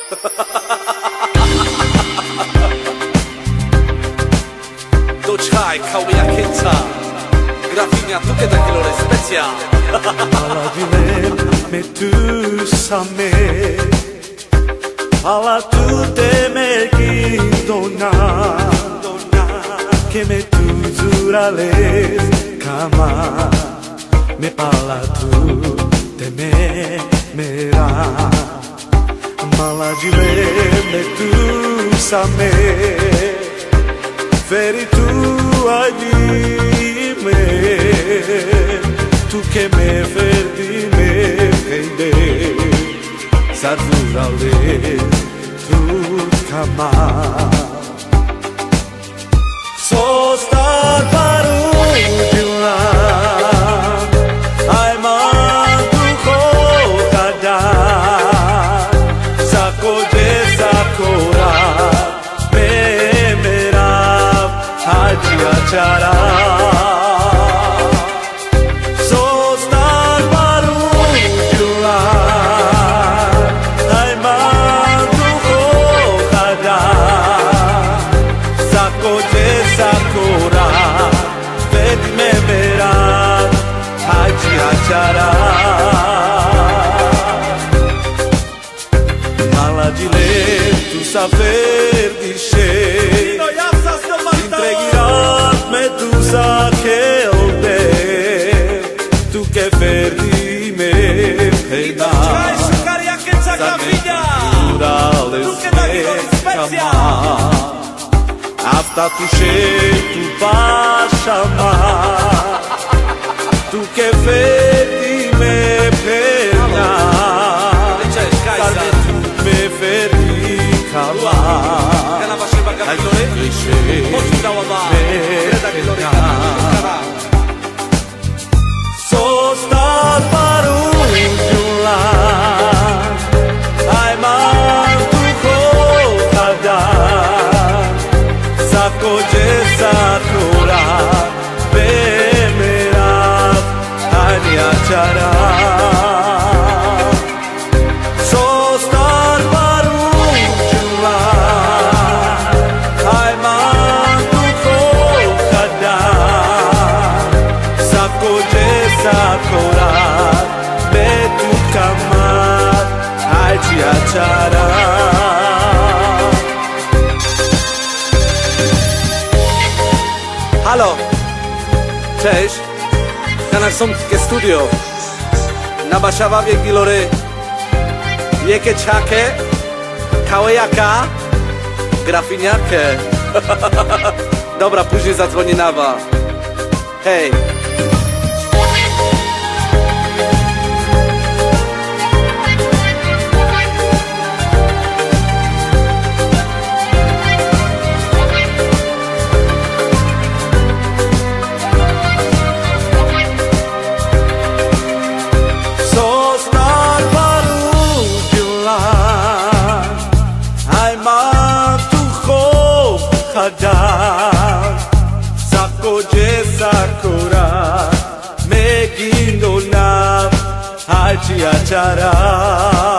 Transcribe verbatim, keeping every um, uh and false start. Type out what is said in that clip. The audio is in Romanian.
Dočkaj, kao jakinca, grafinja tuke da kilore specijal. Alabile me tu same, ala tu te me gindona, que me tu zurales kama, me pala tu te me mera. Malagile me tu same, feri tu adime, tu que me verdi me prende, sadurale tu kama. Sostar parudila, ai mandu kokada, sako de sakura, memera haji achara. Sostar parudila, ai mandu kokada, sako de sakura, vedi memera haji achara. Maladile tu saber dizer, entregirat me tu saquelde, tu que perdi me pena. Αυτά του tu πάσαμα, tu que perdi me pena. Carne tu me perdi cama. Ai cliché Sostar parudila, ai mandu kokada, sako de sakura, memera haji achara. Sostar parudila, ai mandu kokada, sako de sakura, betu kama haji achara. Halo, cześć, kanal Romskie Studio. Na Baszawawie gilory, wieke czake, kałejaka, grafiniarkę. Dobra, później zadzwoni nawa. Hej. Sako de sakura, me gindona haji achara.